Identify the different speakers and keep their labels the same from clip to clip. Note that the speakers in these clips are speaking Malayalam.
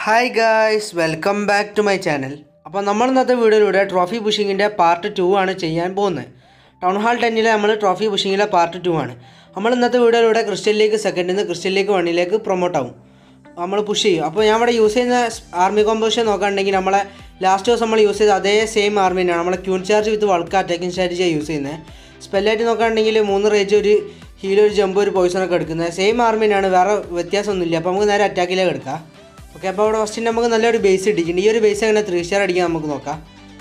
Speaker 1: Hi guys, welcome back to my channel. അപ്പോൾ നമ്മൾ ഇന്നത്തെ വീഡിയോയിലൂടെ ട്രോഫി പുഷിങ്ങിൻ്റെ പാർട്ട് 2 ആണ് ചെയ്യാൻ പോകുന്നത്. ടൗൺ ഹാൾ 10 നമ്മൾ ട്രോഫി പുഷിങ്ങിലെ പാർട്ട് 2 ആണ്. നമ്മൾ ഇന്നത്തെ വീഡിയോയിലൂടെ ക്രിസ്റ്റൽ ലീഗ് സെക്കൻഡിൽ നിന്ന് ക്രിസ്റ്റൽ ലീഗ് 1 പ്രൊമോട്ട് ആവും. നമ്മൾ പുഷ് ചെയ്യും. അപ്പോൾ ഞാൻ ഇവിടെ യൂസ് ചെയ്യുന്ന ആർമി കോമ്പോസിഷൻ നോക്കുകയാണെങ്കിൽ നമ്മളെ ലാസ്റ്റ് ദിവസം നമ്മൾ യൂസ് ചെയ്ത അതേ സെയിം ആർമി തന്നെയാണ്. നമ്മളെ ക്യൂൺ ചാർജ് വിത്ത് വൾക്ക അറ്റാക്കിംഗ് സ്ട്രാറ്റജിയാണ് യൂസ് ചെയ്യുന്നത്. സ്പെല്ലായിട്ട് നോക്കുകയാണെങ്കിൽ 3 റേജ് ഒരു ഹീൽ ഒരു ജമ്പ് ഒരു പോയിസണൊക്കെ എടുക്കുന്നത് സെയിം ആർമി തന്നെയാണ്, വേറെ വ്യത്യാസമൊന്നുമില്ല. അപ്പോൾ നമുക്ക് നേരെ അറ്റാക്കിലേക്ക് എടുക്കാം. ഓക്കെ, അപ്പോൾ അവിടെ ഫസ്റ്റ് നമുക്ക് നല്ലൊരു ബേസ് ഇട്ടിട്ടുണ്ട്. ഈ ഒരു ബേസ് എങ്ങനെ 3 സ്റ്റാർ അടിക്കാൻ നമുക്ക് നോക്കാം.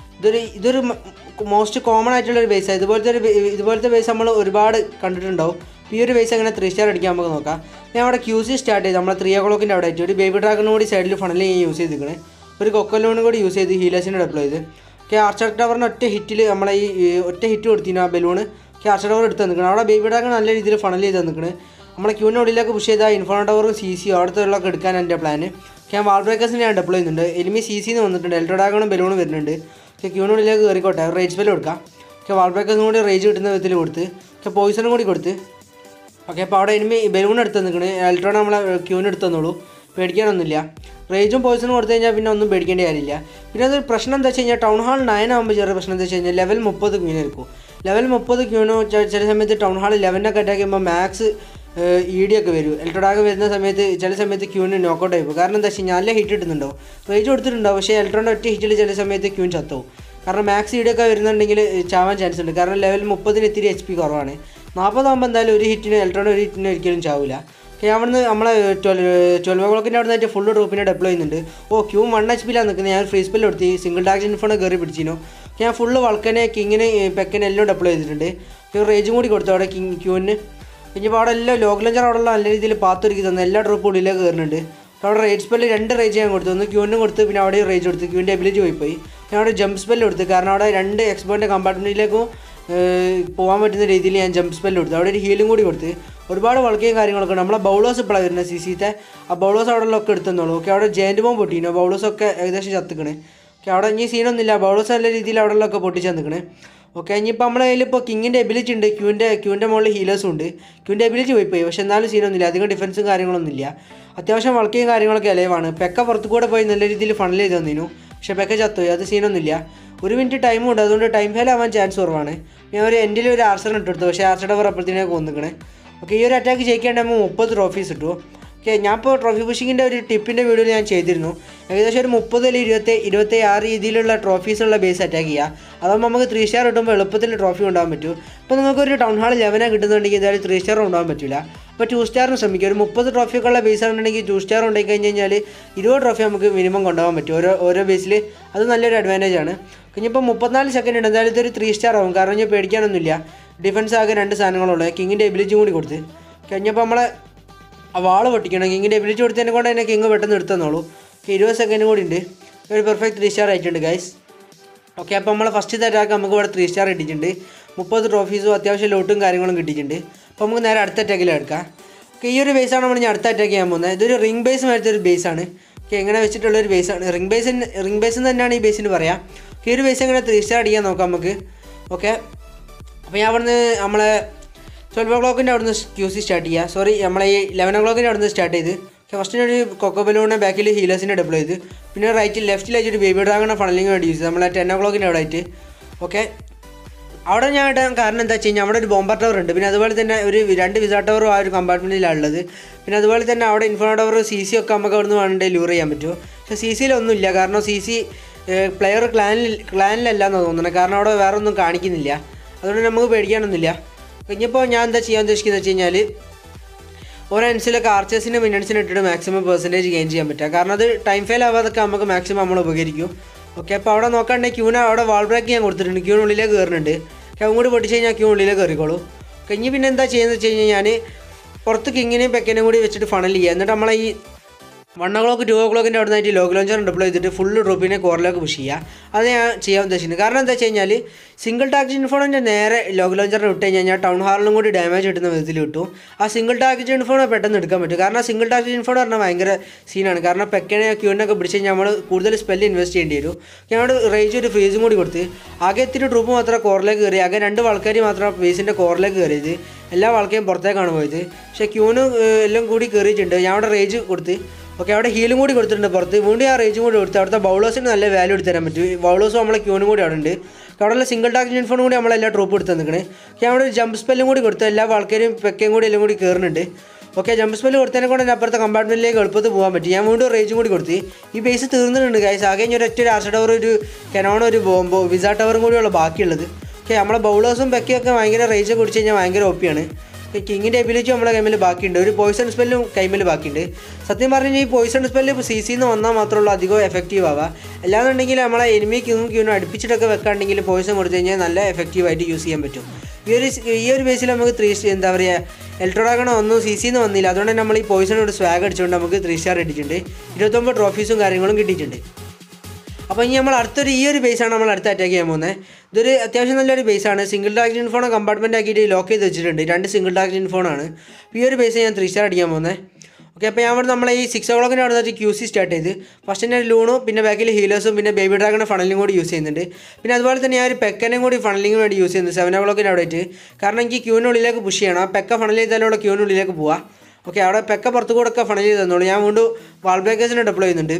Speaker 1: ഇതൊരു മോസ്റ്റ് കോമൺ ആയിട്ടുള്ളൊരു ബേസാണ്. ഇതുപോലത്തെ ബേസ് നമ്മൾ ഒരുപാട് കണ്ടിട്ടുണ്ടാവും. ഈ ഒരു ബേസ് എങ്ങനെ 3 സ്റ്റാർ അടിക്കാൻ നമുക്ക് നോക്കാം. ഞാൻ അവിടെ QC സ്റ്റാർട്ട് ചെയ്ത് നമ്മൾ 3 o'clock അവിടെ ആയിട്ട് ഒരു ബേബി ഡ്രാഗണും കൂടി സൈഡിൽ ഫണലിൽ യൂസ് ചെയ്തിരിക്കണേ. ഒരു കൊക്കലോണും കൂടി യൂസ് ചെയ്ത് ഹീലേഴ്സിനെ ഡെപ്ലോയ് ചെയ്ത്. ഓക്കെ, ആർച്ചർ ടവറിന് ഒറ്റ ഹിറ്റിൽ നമ്മളെ ഈ ഒറ്റ ഹിറ്റ് കൊടുത്തിരുന്നു ആ ബലൂണ്. ആർച്ചർ ടവർ എടുത്ത് നിൽക്കണം. അവിടെ ബേബി ഡ്രാഗൺ നല്ല രീതിയിൽ ഫണൽ ചെയ്ത് നിൽക്കണേ. നമ്മളെ ക്യൂവിൻ്റെ ഉള്ളിലേക്ക് പുഷ് ചെയ്താൽ ഇൻഫോണോ ടവറും CC അവിടുത്തെ ഉള്ളതൊക്കെ എടുക്കാൻ എൻ്റെ പ്ലാന്. ഞാൻ വാൾ ബ്രേക്കേഴ്സിനെ ഞാൻ ഡെപ്ലോയ് ചെയ്യുന്നുണ്ട്. എനിമി CCന്ന് വന്നിട്ടുണ്ട്, എൽട്രോ ഡ്രാഗണും ബലൂണും വരുന്നുണ്ട്. ഓക്കെ, ക്യൂവിനുള്ളിലേക്ക് കയറിക്കോട്ടെ. റേജ് സ്പെല്ല് കൊടുക്കാം. ഓക്കെ, വാൾ ബ്രേക്കേഴ്സും കൂടി റേജ് കിട്ടുന്ന വിധത്തിൽ കൊടുത്ത്. ഓക്കെ, പോയിസണും കൂടി കൊടുത്ത്. ഓക്കെ, അപ്പോൾ അവിടെ എനിമി ബലൂൺ എടുത്ത് നിൽക്കണേ. എൽട്രോൺ നമ്മളെ ക്യൂവിന് എടുത്ത് തന്നോളൂ, പേടിക്കാനൊന്നുമില്ല. റേജും പോയിസണും കൊടുത്തു കഴിഞ്ഞാൽ പിന്നെ ഒന്നും പേടിക്കേണ്ട കാര്യമില്ല. പിന്നെ അതൊരു പ്രശ്നം എന്താ വെച്ച് കഴിഞ്ഞാൽ ടൗൺ ഹാൾ 9 ആകുമ്പോൾ ചെറിയ പ്രശ്നം എന്താ വെച്ച് കഴിഞ്ഞാൽ ലെവൽ 30 ക്യൂനായിരിക്കും. ലെവൽ 30 ക്യൂനോ ചില സമയത്ത് ടൗൺ ഹാൾ 11 അറ്റാക്ക് ചെയ്യുമ്പോൾ മാക്സ് ED ഒക്കെ വരും. എൽട്രോഡാഗ് വരുന്ന സമയത്ത് ചില സമയത്ത് ക്യൂന് നോക്കൗട്ട് ആയിപ്പോൾ. കാരണം എന്താ വെച്ചാൽ നല്ല ഹിറ്റ് ഇട്ടുന്നുണ്ടോ, റേജ് കൊടുത്തിട്ടുണ്ടാവും. പക്ഷേ എൽട്രോൻ്റെ ഒറ്റ ഹിറ്റിൽ ചില സമയത്ത് ക്യൂൻ ചത്തവും. കാരണം മാക്സ് ED ഒക്കെ വരുന്നുണ്ടെങ്കിൽ ചാവാൻ ചാൻസ് ഉണ്ട്. കാരണം ലെവൽ 30 ഇത്തിരി HP കുറവാണ്. 40 ആകുമ്പോൾ എന്തായാലും ഒരു ഹിറ്റിന് എൽട്രോൻ്റെ ഒരു ഹിറ്റിന് ഒരിക്കലും ചാവില്ല. ഓക്കെ, അവിടുന്ന് നമ്മളെ 12 o'clock അവിടെ നിന്നായിട്ട് ഫുള്ള് ഡ്രോപ്പിനെ ഡെപ്ലോയ് ചെയ്യുന്നുണ്ട്. ക്യൂ 1 HP നിൽക്കുന്നത്. ഞാൻ ഫ്രീ സ്പെല്ല് കൊടുത്തി സിംഗിൾ ടാക്സ് ഇൻഫോണ് കയറി പിടിച്ചിരുന്നു. ഞാൻ ഫുള്ള് വൾക്കനെ കിങ്ങിന് പെക്കനെ എല്ലാം ഡെപ്ലോയ് ചെയ്തിട്ടുണ്ട്. റേജും കൂടി കൊടുത്തു അവിടെ ക്യൂവിന്. ഇനിയിപ്പോൾ അവിടെ എല്ലാം ലോഗ് ലഞ്ചർ അവിടെ ഉള്ള നല്ല രീതിയിൽ പാത്തൊരുക്കി തന്നു. എല്ലാ ഡ്രോപ്പ് ഉള്ളിലേക്ക് കയറുന്നുണ്ട്. അപ്പോൾ അവിടെ റേജ് സ്പെല്ല് 2 റേജ് ഞാൻ കൊടുത്തു. ഒന്ന് ക്യൂവിനും കൊടുത്ത് പിന്നെ അവിടെ റേജ് കൊടുത്ത്. ക്യൂവിൻ്റെ എബിലിറ്റി പോയി. ഞാൻ അവിടെ ജമ്പ് സ്പെല്ല് കൊടുത്തു. കാരണം അവിടെ 2 എക്സ്പോർട്ടിൻ്റെ കമ്പാർട്ട്മെൻറ്റിലേക്കും പോകാൻ പറ്റുന്ന രീതിയിൽ ഞാൻ ജമ്പ് സ്പെല്ല് കൊടുത്തു. അവിടെ ഒരു ഹീലും കൂടി കൊടുത്ത്. ഒരുപാട് വളക്കുകയും കാര്യങ്ങളൊക്കെ ഉണ്ട്. നമ്മളെ ബൗളേഴ്സ് ഇപ്പോഴാണ് വരുന്നത് CCത്തെ. ആ ബൗളേഴ്സ് അവിടെ ഉള്ളതൊക്കെ എടുത്തെന്നുള്ളൂ. ഓക്കെ, അവിടെ ജയൻറ്റ് ബോംബ് പൊട്ടിയിരുന്നു. ബൗളേഴ്സൊക്കെ ഏകദേശം ചത്തിക്കണേ. ഓക്കെ, അവിടെ ഇനി സീനൊന്നുമില്ല. ബൗളേഴ്സ് നല്ല രീതിയിൽ അവിടെ ഉള്ളതൊക്കെ പൊട്ടിച്ച് നിൽക്കണേ. ഓക്കെ, ഇനിയിപ്പോൾ നമ്മളെ കയ്യിലിപ്പോൾ കിങ്ങിൻ്റെ എബിലിറ്റി ഉണ്ട്. ക്യൂവിൻ്റെ മുകളിൽ ഹീലേഴ്സും ഉണ്ട്. ക്യൂവിൻ്റെ എബിലിറ്റി പോയി. പക്ഷേ എന്നാലും സീനൊന്നുമില്ല. അധികം ഡിഫൻസും കാര്യങ്ങളൊന്നുമില്ല. അത്യാവശ്യം വളക്കുകയും കാര്യങ്ങളൊക്കെ അലവാണ്. പെക്ക പുറത്തു കൂടെ പോയി നല്ല രീതിയിൽ ഫണൽ ചെയ്ത് തന്നിരുന്നു. പക്ഷേ പെക്ക ചത്തുപോയി. അത് സീനൊന്നുമില്ല. 1 മിനിറ്റ് ടൈമും ഉണ്ട്. അതുകൊണ്ട് ടൈം ഫെയിൽ ആവാൻ ചാൻസ് കുറവാണ്. ഞാൻ ഒരു എൻഡിൽ ഒരു ആർച്ചർ ഇട്ടെടുത്തു. പക്ഷേ ആർച്ചർ ടവർ അപ്പോഴത്തേക്ക് കൊന്നിക്കണേ. ഓക്കെ, ഈ ഒരു അറ്റാക്ക് ജയിക്കേണ്ടാകുമ്പോൾ 30 ട്രോഫീസ് കിട്ടുമോ. ഓക്കെ, ഞാൻ ഇപ്പോൾ ട്രോഫി പുഷിങ്ങിൻ്റെ ഒരു ടിപ്പിൻ്റെ വീഡിയോ ഞാൻ ചെയ്തിരുന്നു. ഏകദേശം ഒരു 30 അല്ലെങ്കിൽ 26 രീതിയിലുള്ള ട്രോഫീസുള്ള ബേസ് അറ്റാക്ക് ചെയ്യുക. അതാകുമ്പോൾ നമുക്ക് 3 സ്റ്റാർ കിട്ടുമ്പോൾ എളുപ്പത്തിൽ ട്രോഫി കൊണ്ടുപോകാൻ പറ്റും. ഇപ്പോൾ നിങ്ങൾക്കൊരു ടൗൺ ഹാൾ 11 കിട്ടുന്നുണ്ടെങ്കിൽ എന്തായാലും 3 സ്റ്റാർ കൊണ്ടുപോകാൻ പറ്റില്ല. അപ്പോൾ 2 സ്റ്റാറിന് ശ്രമിക്കുക. ഒരു 30 ട്രോഫിയൊക്കെ ഉള്ള ബേസ് ആണെന്നുണ്ടെങ്കിൽ 2 സ്റ്റാർ ഉണ്ടായി കഴിഞ്ഞ് കഴിഞ്ഞാൽ 20 ട്രോഫി നമുക്ക് മിനിമം കൊണ്ടുപോകാൻ പറ്റും ഓരോ ബേസിൽ. അത് നല്ലൊരു അഡ്വാൻറ്റേജ് ആണ്. ഇനിയിപ്പോൾ 34 സെക്കൻഡ് ഉണ്ട്. എന്തായാലും ഇതൊരു 3 സ്റ്റാർ ആവും. കാരണം ഞാൻ പേടിക്കാനൊന്നുമില്ല. ഡിഫൻസ് ആകെ 2 സാധനങ്ങളുള്ളൂ. കിങ്ങിൻ്റെ എബിലിറ്റി കൂടി കൊടുത്ത് കഴിഞ്ഞപ്പോൾ നമ്മളെ വാള് പൊട്ടിക്കണം. കിങ്ങിൻ്റെ എബിലിറ്റി കൊടുത്തതിനെ കൊണ്ട് തന്നെ കിങ് പെട്ടെന്ന് എടുത്തെന്നുള്ളൂ. 20 സെക്കൻഡ് കൂടി ഉണ്ട്. ഒരു പെർഫെക്റ്റ് 3 സ്റ്റാർ ആയിട്ടുണ്ട് ഗൈസ്. ഓക്കെ, അപ്പോൾ നമ്മൾ ഫസ്റ്റ് അറ്റാക്ക് നമുക്ക് ഇവിടെ 3 സ്റ്റാർ കിട്ടിയിട്ടുണ്ട്. 30 ട്രോഫീസും അത്യാവശ്യം ലോട്ടും കാര്യങ്ങളും കിട്ടിയിട്ടുണ്ട്. അപ്പോൾ നമുക്ക് നേരെ അടുത്ത അറ്റാക്കിൽ എടുക്കാം. ഓക്കെ, ഈ ഒരു ബേസാണ് നമ്മൾ ഞാൻ അടുത്ത അറ്റാക്ക് ചെയ്യാൻ പോകുന്നത്. ഇതൊരു റിംഗ് ബേസ് മാറ്റത്തെ ഒരു ബേസാണ്. ഓക്കെ, എങ്ങനെ വെച്ചിട്ടുള്ളൊരു ബേസാണ്. റിംഗ് ബേസ് തന്നെയാണ് ഈ ബേസിന് പറയാം. ഈ ഒരു ബേസ് എങ്ങനെ 3 സ്റ്റാർ അടിക്കാൻ നോക്കാം നമുക്ക്. ഓക്കെ, അപ്പോൾ ഞാൻ അവിടുന്ന് നമ്മളെ 12 o'clock അവിടുന്ന് QC സ്റ്റാർട്ട് ചെയ്യുക. സോറി, നമ്മളെ ഈ 11 o'clock അവിടുന്ന് സ്റ്റാർട്ട് ചെയ്ത്. ഫസ്റ്റിന് ഒരു കൊക്കോ ബലൂണിനെ ബാക്കിൽ ഹീലേഴ്സിനെ ഡെപ്ലോയ് ചെയ്ത്. പിന്നെ ലെഫ്റ്റിലായിട്ട് ഒരു ബേബി ഡ്രാഗണെ ഫണലിങ് വേണ്ടി യൂസ് ചെയ്ത് നമ്മളെ 10 o'clock അവിടെ ആയിട്ട്. ഓക്കെ, അവിടെ ഞാൻ ഇടാൻ കാരണം എന്താ വെച്ച് കഴിഞ്ഞാൽ അവിടെ ഒരു ബോംബർ ടവർ ഉണ്ട്. പിന്നെ അതുപോലെ തന്നെ ഒരു 2 വിസ ടവറും ആ ഒരു കമ്പാർട്ട്മെൻറ്റിലാണ് ഉള്ളത്. പിന്നെ അതുപോലെ തന്നെ അവിടെ ഇൻഫോണോ ടവർ CC ഒക്കെ നമുക്ക് അവിടെ നിന്ന് വേണമെങ്കിൽ ലൂർ ചെയ്യാൻ പറ്റുമോ. പക്ഷേ CCയിലൊന്നുമില്ല. കാരണം CC പ്ലെയർ ക്ലാനിലല്ലാന്നാണ് തോന്നുന്നത്. കാരണം അവിടെ വേറെ ഒന്നും കാണിക്കുന്നില്ല. അതുകൊണ്ട് നമുക്ക് പേടിക്കാനൊന്നുമില്ല. ഇനിയിപ്പോൾ ഞാൻ എന്താ ചെയ്യാൻ ഉദ്ദേശിക്കുന്നത് വെച്ച് കഴിഞ്ഞാൽ ഒരൻസിലൊക്കെ ആർച്ചേഴ്സിൻ്റെ മിനിറ്റ്സിന് ഇട്ടിട്ട് മാക്സിമം പെർസെൻറ്റേജ് ഗെയിൻ ചെയ്യാൻ പറ്റുക. കാരണം അത് ടൈം ഫെയിൽ ആവാതൊക്കെ നമുക്ക് മാക്സിമം നമ്മൾ ഉപകരിക്കും. ഓക്കെ, അപ്പോൾ അവിടെ നോക്കുകയാണെങ്കിൽ ക്യൂന് അവിടെ വാൾ ബ്രേക്ക് ഞാൻ കൊടുത്തിട്ടുണ്ട്. ക്യൂനുള്ളിലേക്ക് കയറുന്നുണ്ട്. ക്യൂ കൂടി പൊട്ടിച്ച് കഴിഞ്ഞാൽ ക്യൂനുള്ളിലേക്ക് കയറിക്കോളൂ. കഴിഞ്ഞ് പിന്നെ എന്താ ചെയ്യുന്നത് വെച്ച് കഴിഞ്ഞാൽ ഞാൻ പുറത്ത് കിങ്ങിനെയും പെക്കനെയും കൂടി വെച്ചിട്ട് ഫണൽ ചെയ്യുക. എന്നിട്ട് നമ്മളെ ഈ 1 o'clock 2 o'clock അവിടെ നിന്നായിട്ട് ലോഗ് ലോഞ്ചർ ഡെപ്ലോയ് ചെയ്തിട്ട് ഫുള്ള് ഡ്രോപ്പിനെ കോറിലേക്ക് പുഷ് ചെയ്യുക. അത് ഞാൻ ചെയ്യാൻ ഉദ്ദേശിക്കുന്നത്. കാരണം എന്താ വെച്ച് കഴിഞ്ഞാൽ സിംഗിൾ ടാർഗറ്റ് ഇൻഫോണിൻ്റെ നേരെ ലോഗ് ലോഞ്ചറിനെ വിട്ട് കഴിഞ്ഞാൽ ടൗൺ ഹാളിലും കൂടി ഡാമേജ് കിട്ടുന്ന വിധത്തിൽ കിട്ടും. ആ സിംഗിൾ ടാർഗറ്റ് ഇൻഫോണെ പെട്ടെന്ന് എടുക്കാൻ പറ്റും. കാരണം സിംഗിൾ ടാർഗറ്റ് ഇൻഫോൺ പറഞ്ഞാൽ ഭയങ്കര സീനാണ്. കാരണം പെക്കനെ ക്യൂനൊക്കെ പിടിച്ച് കഴിഞ്ഞാൽ നമ്മൾ കൂടുതൽ സ്പെല്ല് ഇൻവെസ്റ്റ് ചെയ്യേണ്ടി വരും. ഞാൻ റേജ് ഒരു ഫ്രീസും കൂടി കൊടുത്ത് ആകെ ഇത്തിരി ട്രൂപ്പ് മാത്രം കോറിലേക്ക് കയറി. ആകെ 2 ആൾക്കാർ മാത്രം ബേസിൻ്റെ കോറിലേക്ക് കയറിയത്. എല്ലാ ആൾക്കാരും പുറത്തേക്കാണ് പോയത്. പക്ഷേ ക്യൂന് എല്ലാം കൂടി കയറിയിട്ടുണ്ട്. ഞാൻ അവിടെ റേജ് കൊടുത്ത് ഓക്കെ അവിടെ ഹീലും കൂടി കൊടുത്തിട്ടുണ്ട് പുറത്ത്. വീണ്ടും ആ റേജും കൂടി കൊടുത്ത് അവിടുത്തെ ബൗളേഴ്സിന് നല്ല വാല്യൂ എടുത്ത് തരാൻ പറ്റും. ബൗളേഴ്സും നമ്മളെ ക്യൂനും കൂടി അവിടെ ഉണ്ട്. അവിടെയുള്ള സിംഗിൾ ടാർഗറ്റ് ഇൻഫോണും കൂടി നമ്മളെല്ലാം ഡ്രോപ്പ് എടുത്ത് നിൽക്കണേ. ഓക്കെ അവിടെ ഒരു ജമ്പ് സ്പെല്ലും കൂടി കൊടുത്ത് എല്ലാ ആൾക്കാരും പെക്കയും കൂടി എല്ലാം കൂടി കയറുന്നുണ്ട്. ഓക്കെ ജമ്പ് സ്പെല്ല് കൊടുത്തതിനെ കൊണ്ട് തന്നെ അപ്പുറത്തെ കമ്പാർട്ട്മെൻറ്റിലേക്ക് എളുപ്പത്തിൽ പോകാൻ പറ്റും. ഞാൻ വീണ്ടും റേജും കൂടി കൊടുത്ത് ഈ ബേസ് തീർന്നിട്ടുണ്ട് ഗൈസ്. ആകെ ഇനി ഒരൊറ്റ ഒരു ആർച്ച് ടവർ, ഒരു കനോൺ, ഒരു ബോംബോ, വിസ ടവറും കൂടിയുള്ള ബാക്കിയുള്ളത്. ഓക്കെ നമ്മളെ ബൗളേഴ്സും പെക്കയൊക്കെ ഭയങ്കര റേജ് കുടിച്ച് കഴിഞ്ഞാൽ ഭയങ്കര ഒപ്പിയാണ്. കിങ്ങിൻ്റെ എബിലിറ്റി നമ്മളെ കൈമിൽ ബാക്കിയുണ്ട്. ഒരു പോയിസൺ സ്പെല്ലും കൈമിൽ ബാക്കിയുണ്ട്. സത്യം പറഞ്ഞു കഴിഞ്ഞാൽ ഈ പോയിസൺ സ്പെല്ല് ഇപ്പോൾ CCന്ന് വന്നാൽ മാത്രമുള്ള അധികം എഫക്റ്റീവ് ആവുക. അല്ലാന്നുണ്ടെങ്കിൽ നമ്മളെ എനിമി ക്യൂനും അടുപ്പിച്ചിട്ടൊക്കെ വെക്കാണ്ടെങ്കിൽ പോയിസൺ കൊടുത്തു കഴിഞ്ഞാൽ നല്ല എഫക്റ്റീവായിട്ട് യൂസ് ചെയ്യാൻ പറ്റും. ഈ ഒരു ബേസിൽ നമുക്ക് 3 എന്താ പറയുക എൽട്രോഡാഗണോ ഒന്നും CCന്ന് വന്നില്ല. അതുകൊണ്ട് തന്നെ നമ്മൾ ഈ പോയിസണോട് സ്വാഗ് അടിച്ചുകൊണ്ട് നമുക്ക് 3 സ്റ്റാർ ഇട്ടിട്ടുണ്ട്. 29 ട്രോഫീസും കാര്യങ്ങളും കിട്ടിയിട്ടുണ്ട്. അപ്പോൾ ഇനി നമ്മൾ ഈ ഒരു ബേസാണ് നമ്മൾ അടുത്ത് അറ്റാക്ക് ചെയ്യാൻ പോകുന്നത്. ഇതൊരു അത്യാവശ്യം നല്ലൊരു ബേസാണ്. സിംഗിൾ ടാർഗറ്റ് ഇൻഫോണോ കമ്പാർട്ട്മെൻറ്റ് ആക്കിയിട്ട് ലോക്ക് ചെയ്ത് വെച്ചിട്ടുണ്ട്. 2 സിംഗിൾ ടാർഗറ്റ് ഇൻഫോണാണ്. ഈ ഒരു ബേസ് ഞാൻ 3 സ്റ്റാർ അടിക്കാൻ പോകുന്നത്. ഓക്കെ അപ്പോൾ ഞാൻ നമ്മളെ ഈ 6 o'clock അവിടെ നിന്നിട്ട് QC സ്റ്റാർട്ട് ചെയ്ത് ഫസ്റ്റ് തന്നെ ലൂണും പിന്നെ ബാക്കിൽ ഹീലേഴ്സും പിന്നെ ബേബി ഡ്രാഗണെ ഫണലിനും കൂടി യൂസ് ചെയ്യുന്നുണ്ട്. പിന്നെ അതുപോലെ തന്നെ ഞാൻ ഒരു പെക്കനെയും കൂടി ഫണലിങ്ങിന് വേണ്ടി യൂസ് ചെയ്യുന്നത് 7 o'clock അവിടെ ആയിട്ട്. കാരണം എനിക്ക് ക്യൂവിനുള്ളിലേക്ക് പുഷ് ചെയ്യണം. ആ പെക്ക ഫണൽ ചെയ്താലുള്ള ക്യൂവിനുള്ളിലേക്ക് പോവാം. ഓക്കെ അവിടെ പെക്ക പുറത്തു കൂടെ ഒക്കെ ഫണൽ ചെയ്ത് തന്നോളൂ. ഞാൻ വീണ്ടും വാൾ ബ്രേക്കേഴ്സിനെ ഡെപ്ലോയ് ചെയ്യുന്നുണ്ട്.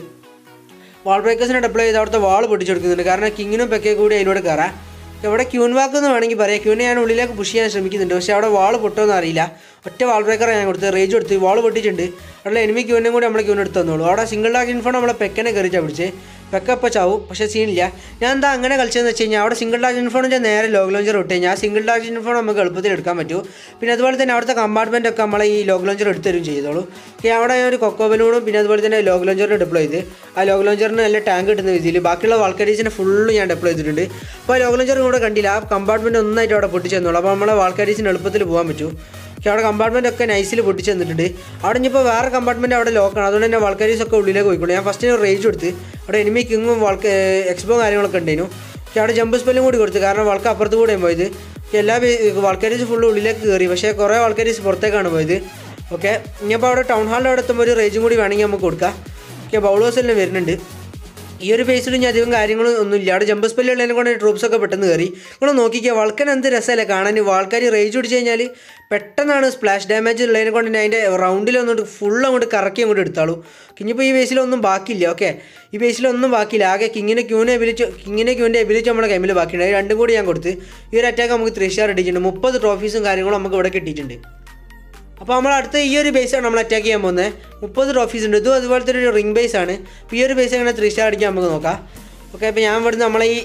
Speaker 1: വാൾ ബ്രേക്കേഴ്സിനെ ഡെപ്ലോയ് ചെയ്ത് അവിടുത്തെ വാൾ പൊട്ടിച്ചെടുക്കുന്നുണ്ട്. കാരണം കിങ്ങിനും പെക്കയും കൂടി അതിലൂടെ കയറാം. ഇവിടെ ക്യൂൻ വാക്ക് എന്ന് വേണമെങ്കിൽ പറയാം. ക്യൂനെ ഞാൻ ഉള്ളിലേക്ക് പുഷ് ചെയ്യാൻ ശ്രമിക്കുന്നുണ്ട്. പക്ഷേ അവിടെ വാൾ പൊട്ടുമെന്ന് അറിയില്ല. ഒറ്റ വാൾ ബ്രേക്കറാണ് ഞാൻ കൊടുത്ത് റേജ് കൊടുത്ത് വാൾ പൊട്ടിച്ചിട്ടുണ്ട്. അവിടെ എനിമി ക്യൂനും കൂടി നമ്മളെ ക്യൂൻ എടുത്ത് തന്നോളൂ. അവിടെ സിംഗിൾ ടാർഗറ്റ് ഇൻഫോൺ നമ്മളെ പെക്കനെ കയറിച്ചാൽ പിടിച്ച് പെക്ക ഇപ്പോൾ ചാവും. പക്ഷേ സീനില്ല. ഞാൻ എന്താ അങ്ങനെ കളിച്ചതെന്ന് വെച്ച് കഴിഞ്ഞാൽ അവിടെ സിംഗിൾ ടാർഗറ്റ് ഇൻഫോണിൻ്റെ നേരെ ലോഗ് ലോഞ്ചർ ഇട്ട് കഴിഞ്ഞാൽ ആ സിംഗിൾ ടാർഗറ്റ് ഇൻഫോൺ നമുക്ക് എളുപ്പത്തിൽ എടുക്കാൻ പറ്റും. പിന്നെ അതുപോലെ തന്നെ അവിടുത്തെ കമ്പാർട്ട്മെൻ്റ് ഒക്കെ നമ്മളെ ഈ ലോഗ് ലോഞ്ചർ എടുത്ത് തരും ചെയ്തോളൂ. അവിടെ ഒരു കൊക്കോ ബലൂണും പിന്നെ അതുപോലെ തന്നെ ലോഗ് ലോഞ്ചറിന് ഡെപ്ലോയ് ചെയ്ത് ആ ലോഗ് ലോഞ്ചറിന് നല്ല ടാങ്ക് കിട്ടുന്ന രീതിയിൽ ബാക്കിയുള്ള വാൾക്കാരീസിനെ ഫുള്ള് ഞാൻ ഡെപ്ലോയ് ചെയ്തിട്ടുണ്ട്. അപ്പോൾ ആ ലോഗ് ലോഞ്ചറും കൂടെ കണ്ടില്ല. ആ കമ്പാർട്ട്മെൻറ്റ് ഒന്നായിട്ട് അവിടെ പൊട്ടിച്ച് തന്നോളൂ. അപ്പോൾ നമ്മളെ വാൾക്കാരീസിന് എളുപ്പത്തിൽ പോകാൻ പറ്റും. പക്ഷേ അവിടെ കമ്പാർട്ട്മെൻ്റ് ഒക്കെ നൈസിൽ പൊട്ടിച്ച് തന്നിട്ടുണ്ട്. അവിടെ ഇനിയിപ്പോൾ വേറെ കമ്പാർട്ട്മെൻറ്റ് അവിടെ ലോക്കാണ്. അതുകൊണ്ട് തന്നെ വാൾക്കാരീസ് ഒക്കെ ഉള്ളിലേക്ക് പോയിക്കോളൂ. ഞാൻ ഫസ്റ്റ് റേജ് കൊടുത്ത് അവിടെ എനിമി കിങ്ങും എക്സ്പോ കാര്യങ്ങളൊക്കെ ഉണ്ടായിരുന്നു. പക്ഷേ അവിടെ ജമ്പ് സ്പെല്ലും കൂടി കൊടുത്ത് കാരണം വാൾക്ക് അപ്പുറത്ത് കൂടെ പോയത്. എല്ലാ വാൾക്കാരീസ് ഫുള്ള് ഉള്ളിലേക്ക് കയറി. പക്ഷേ കുറേ വാൾക്കാരീസ് പുറത്തേക്കാണ് പോയത്. ഓക്കെ ഇനിയിപ്പോൾ അവിടെ ടൗൺ ഹാളിൻ്റെ അവിടെ എത്തുമ്പോൾ ഒരു റേജും കൂടി വേണമെങ്കിൽ നമുക്ക് കൊടുക്കാം. ഓക്കെ ബൗളേഴ്സ് എല്ലാം വരുന്നുണ്ട്. ഈ ഒരു ബേസിൽ ഇനി അധികം കാര്യങ്ങളും ഒന്നുമില്ല. അവിടെ ജമ്പ് സ്പെല്ലുള്ളതിനെ കൊണ്ട് ട്രൂപ്സൊക്കെ പെട്ടെന്ന് കയറി. നിങ്ങൾ നോക്കിക്കുക വാൾക്കൻ എന്ത് രസമല്ലേ കാണാൻ. വാൾക്കാർ റേജ് പിടിച്ച് കഴിഞ്ഞാൽ പെട്ടെന്നാണ് സ്പ്ലാഷ് ഡാമേജ് ഉള്ളതിനെ കൊണ്ട് തന്നെ അതിൻ്റെ റൗണ്ടിലൊന്നും ഫുൾ അങ്ങോട്ട് കറക്കി അങ്ങോട്ട് എടുത്താളൂ. ഇനിയിപ്പോൾ ഈ ബേസിലൊന്നും ബാക്കിയില്ല. ഓക്കെ ഈ ബേസിലൊന്നും ബാക്കിയില്ല. ആകെ കിങ്ങിനെ ക്യൂവിൻ്റെ എബിലിറ്റി നമ്മുടെ കൈമിൽ ബാക്കിയുണ്ട്. അത് രണ്ടും കൂടി ഞാൻ കൊടുത്ത് ഈ ഒരു അറ്റാക്ക് നമുക്ക് 3 സ്റ്റാർ ഇട്ടിട്ടുണ്ട്. 30 ട്രോഫീസും കാര്യങ്ങളും നമുക്ക് ഇവിടെ കിട്ടിയിട്ടുണ്ട്. അപ്പോൾ നമ്മൾ അടുത്ത ഈ ഒരു ബേസാണ് നമ്മൾ അറ്റാക്ക് ചെയ്യാൻ പോകുന്നത്. 30 ട്രോഫീസ് ഉണ്ട്. ഇതും അതുപോലത്തെ ഒരു റിംഗ് ബേസാണ്. അപ്പോൾ ഈ ഒരു ബേസ് എങ്ങനെ 3 സ്റ്റാർ അടിക്കാൻ നമുക്ക് നോക്കാം. ഓക്കെ അപ്പോൾ ഞാൻ ഇവിടുന്ന് നമ്മളെ ഈ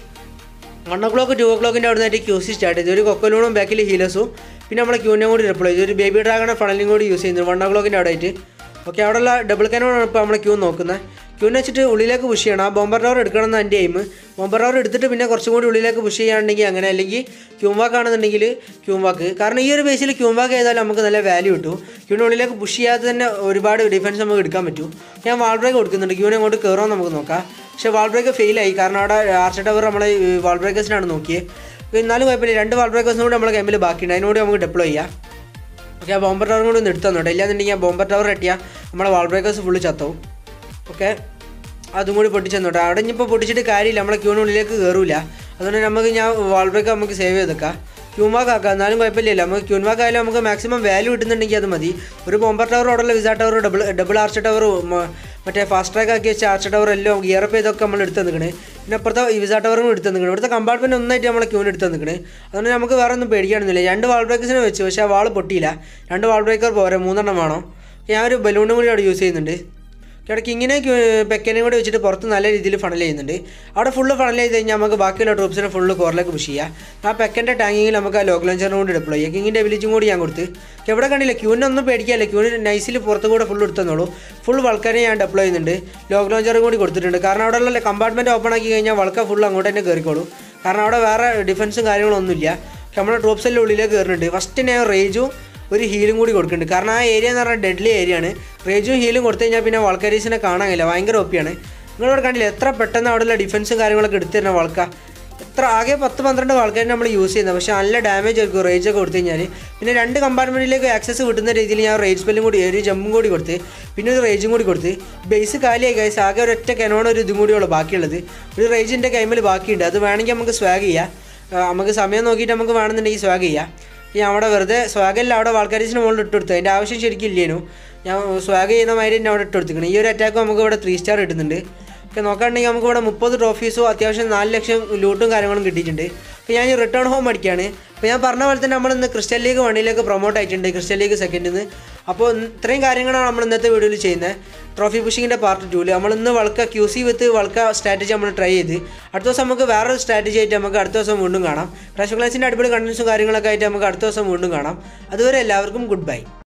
Speaker 1: 1 o'clock 2 o'clock അവിടെ നിന്നായിട്ട് QC സ്റ്റാർട്ട് ചെയ്തു. ഒരു കൊക്കോലൂണും ബാക്കിൽ ഹീലേഴ്സും പിന്നെ നമ്മളെ ക്യൂനെ കൂടി ഡെപ്ലോയ് ചെയ്തു. ഒരു ബേബി ഡ്രാഗണെ ഫണലിനും കൂടി യൂസ് ചെയ്യുന്നത് 1 o'clock അവിടെ ആയിട്ട്. ഓക്കെ അവിടെയുള്ള ഡബിൾ കാനോണാണ് ഇപ്പോൾ നമ്മളെ ക്യൂ നോക്കുന്നത്. ക്യൂന്ന് വെച്ചിട്ട് ഉള്ളിലേക്ക് പുഷ് ചെയ്യണം. ആ ബോംബർ ടവർ എടുക്കണം എന്ന് എൻ്റെ എയിം. ബോംബർ ടവർ എടുത്തിട്ട് പിന്നെ കുറച്ചും കൂടി ഉള്ളിലേക്ക് പുഷ് ചെയ്യുകയാണെങ്കിൽ അങ്ങനെ, അല്ലെങ്കിൽ ക്യൂംവാക്ക് ആണെന്നുണ്ടെങ്കിൽ ക്യൂംവാക്ക്. കാരണം ഈ ഒരു ബേസിൽ ക്യൂംവാക്ക് ചെയ്താൽ നമുക്ക് നല്ല വാല്യൂ കിട്ടും. ക്യൂവിൻ്റെ ഉള്ളിലേക്ക് പുഷ് ചെയ്യാതെ തന്നെ ഒരുപാട് ഡിഫൻസ് നമുക്ക് എടുക്കാൻ പറ്റും. ഞാൻ വാൾ ബ്രേക്ക് കൊടുക്കുന്നുണ്ട്. ക്യൂവിനെ അങ്ങോട്ട് കയറാൻ നമുക്ക് നോക്കാം. പക്ഷേ വാൾ ബ്രേക്ക് ഫെയിലായി. കാരണം അവിടെ ആർച്ച് ടവർ നമ്മളെ വാൾ ബ്രേക്കേഴ്സിനാണ് നോക്കിയത്. എന്നാലും കുഴപ്പമില്ല. 2 വാൾ ബ്രേക്കേഴ്സും കൂടി നമ്മളെ ഗെയിമിൽ ബാക്കിയുണ്ട്. അതിനോട് നമുക്ക് ഡെപ്ലോയ് ചെയ്യാം. ഓക്കെ ആ ബോംബർ ടവർ കൂടി ഒന്ന് എടുത്തു തന്നോട്ടെ. ഇല്ലാന്നുണ്ടെങ്കിൽ ആ ബോംബർ ടവർ എട്ടിയാൽ നമ്മളെ വാൾ ബ്രേക്കേഴ്സ് ഫുള്ള് ചത്തവും. ഓക്കെ അതും കൂടി പൊട്ടിച്ചു തന്നോട്ടെ. അവിടെ ഇനിയിപ്പോൾ പൊട്ടിച്ചിട്ട് കാര്യമില്ല. നമ്മളെ ക്യൂവിനുള്ളിലേക്ക് കയറില്ല. അതുകൊണ്ട് നമുക്ക് ഞാൻ വാൾ ബ്രേക്ക് നമുക്ക് സേവ് ചെയ്തേക്കാം. ക്യൂൻവാക്ക് ആക്കാം. എന്നാലും കുഴപ്പമില്ല. നമുക്ക് ക്യൂൻവാക്ക് ആയാലും നമുക്ക് മാക്സിമം വാല്യൂ കിട്ടുന്നുണ്ടെങ്കിൽ അത് മതി. ഒരു ബോംബർ ടവർ അവിടെയുള്ള വിസ ടവർ ഡബിൾ ആർച്ച് ടവർ മറ്റേ ഫാസ്റ്റ് ട്രാക്ക് ആക്കി വെച്ച ആർച്ച് ടവർ എല്ലാം ഗിയറപ്പ് ചെയ്തൊക്കെ നമ്മൾ എടുത്ത് നിൽക്കണേ. പിന്നെ അപ്പുറത്തെ വിസ ടവറും എടുത്ത് നിൽക്കണം. ഇവിടുത്തെ കമ്പാർട്ട്മെൻറ്റ് ഒന്നായിട്ട് നമ്മളെ ക്യൂവിന് എടുത്ത് നിൽക്കണേ. അതുകൊണ്ട് നമുക്ക് വേറെ ഒന്നും പേടിക്കാനൊന്നുമില്ല. 2 വാൾ ബ്രേക്കേഴ്സിനെ വെച്ച് പക്ഷേ ആ വാൾ പൊട്ടിയില്ല. 2 വാൾ ബ്രേക്കർ പോരെ, 3 വേണം. ഞാൻ ഒരു ബലൂണും കൂടി അവിടെ യൂസ് ചെയ്യുന്നുണ്ട്. ഇടയ്ക്ക് ഇങ്ങനെ പെക്കനെയും കൂടി വെച്ചിട്ട് പുറത്ത് നല്ല രീതിയിൽ ഫണൽ ചെയ്യുന്നുണ്ട്. അവിടെ ഫുള്ള് ഫണൽ ചെയ്ത് കഴിഞ്ഞാൽ നമുക്ക് ബാക്കിയുള്ള ട്രൂപ്സിനെ ഫുള്ള് കോറിലേക്ക് പുഷ് ചെയ്യാം. ആ പെക്കൻ്റെ ടാങ്കിങ്ങിൽ നമുക്ക് ആ ലോഗ് ലോഞ്ചറിനെ കൊണ്ട് ഡെപ്ലോയ് ചെയ്യാം. കിങ്ങിൻ്റെ എബിലിറ്റിയും കൂടി ഞാൻ കൊടുത്ത് എവിടെ കണ്ടില്ല. ക്യൂവിനെ ഒന്നും പേടിക്കാല്ല. ക്യൂവിന് നൈസിൽ പുറത്ത് കൂടെ ഫുള്ള് എടുത്തന്നോളൂ. ഫുൾ വൾക്കാരെ ഞാൻ ഡെപ്ലോയ് ചെയ്യുന്നുണ്ട്. ലോഗ് ലോഞ്ചറും കൂടി കൊടുത്തിട്ടുണ്ട്. കാരണം അവിടെയുള്ള കമ്പാർട്ട്മെൻറ്റ് ഓപ്പൺ ആക്കി കഴിഞ്ഞാൽ വൾക്ക ഫുള്ള് അങ്ങോട്ട് തന്നെ കയറിക്കോളൂ. കാരണം അവിടെ വേറെ ഡിഫൻസും കാര്യങ്ങളൊന്നുമില്ല. നമ്മുടെ ട്രൂപ്സെല്ലാം ഉള്ളിലേക്ക് കയറുന്നുണ്ട്. ഫസ്റ്റ് ഞാൻ റേജും ഒരു ഹീലും കൂടി കൊടുക്കുന്നുണ്ട്. കാരണം ആ ഏരിയ എന്ന് പറഞ്ഞാൽ ഡെഡ്ലി ഏരിയ ആണ്. റേജും ഹീലും കൊടുത്തു കഴിഞ്ഞാൽ പിന്നെ വാൾക്കാരീസിനെ കാണാൻ കഴിയില്ല. ഭയങ്കര ഒപ്പിയാണ്. നിങ്ങളിവിടെ കണ്ടില്ല എത്ര പെട്ടെന്ന് അവിടെയുള്ള ഡിഫൻസും കാര്യങ്ങളൊക്കെ എടുത്തു തരുന്ന വാൾക്ക. എത്ര ആകെ 10-12 വാൾക്കാരെ നമ്മൾ യൂസ് ചെയ്യുന്നത്. പക്ഷേ നല്ല ഡാമേജ് ആയിരിക്കും റേജൊക്കെ കൊടുത്തു കഴിഞ്ഞാൽ. പിന്നെ 2 കമ്പാർട്ട്മെൻറ്റിലേക്ക് ആക്സസ് കിട്ടുന്ന രീതിയിൽ ഞാൻ റേജ് സ്പെല്ലും കൂടി ഒരു ജമ്പും കൂടി കൊടുത്ത് പിന്നെ ഒരു റേജും കൂടി കൊടുത്ത് ബേസ് കാലിയായി ഗൈസ്. ആകെ ഒരൊറ്റ കനോൺ ഒരു ഇതും കൂടിയുള്ളൂ ബാക്കിയുള്ളത്. ഒരു റേജിൻ്റെ കൈമിൽ ബാക്കിയുണ്ട്. അത് വേണമെങ്കിൽ നമുക്ക് സ്വാഗ് ചെയ്യാം. നമുക്ക് സമയം നോക്കിയിട്ട് നമുക്ക് വേണമെന്നുണ്ടെങ്കിൽ സ്വാഗ് ചെയ്യാം. ഞാൻ അവിടെ വെറുതെ സ്വാഗല്ല അവിടെ വാൾക്കാരീസിന് മുകളിൽ ഇട്ട് കൊടുത്തു. അതിൻ്റെ ആവശ്യം ശരിക്കും ഇല്ലേനു. ഞാൻ സ്വാഗ് ചെയ്യുന്ന മാതിരി തന്നെ അവിടെ ഇട്ട് കൊടുത്തിരിക്കണം. ഈ ഒരു അറ്റാക്ക് നമുക്ക് ഇവിടെ 3 സ്റ്റാർ കിട്ടുന്നുണ്ട്. ഓക്കെ, നോക്കുകയാണെങ്കിൽ നമുക്ക് ഇവിടെ 30 ട്രോഫീസും അത്യാവശ്യം 4 ലക്ഷം ലൂട്ടും കാര്യങ്ങളും കിട്ടിയിട്ടുണ്ട്. അപ്പോൾ ഞാൻ റിട്ടേൺ ഹോം അടിക്കുകയാണ്. അപ്പോൾ ഞാൻ പറഞ്ഞ പോലെ തന്നെ നമ്മളിന്ന് ക്രിസ്റ്റൽ ലീഗ് 1 പ്രൊമോട്ട് ആയിട്ടുണ്ട്, ക്രിസ്റ്റൽ ലീഗ് 2 അപ്പോൾ ഇത്രയും കാര്യങ്ങളാണ് നമ്മൾ ഇന്നത്തെ വീഡിയോയിൽ ചെയ്യുന്നത്. ട്രോഫി പുഷിങ്ങിൻ്റെ പാർട്ട് 2 നമ്മളിന്ന് valk QC with valk strategy നമ്മൾ ട്രൈ ചെയ്ത്. അടുത്ത ദിവസം നമുക്ക് വേറൊരു സ്ട്രാറ്റജി ആയിട്ട് നമുക്ക് അടുത്ത ദിവസം വീണ്ടും കാണാം. ക്രാഷ് ക്ലാസിൻ്റെ അടിപൊളി കണ്ടൻസും കാര്യങ്ങളൊക്കെ ആയിട്ട് നമുക്ക് അടുത്ത ദിവസം വീണ്ടും കാണാം. അതുവരെ എല്ലാവർക്കും ഗുഡ് ബൈ.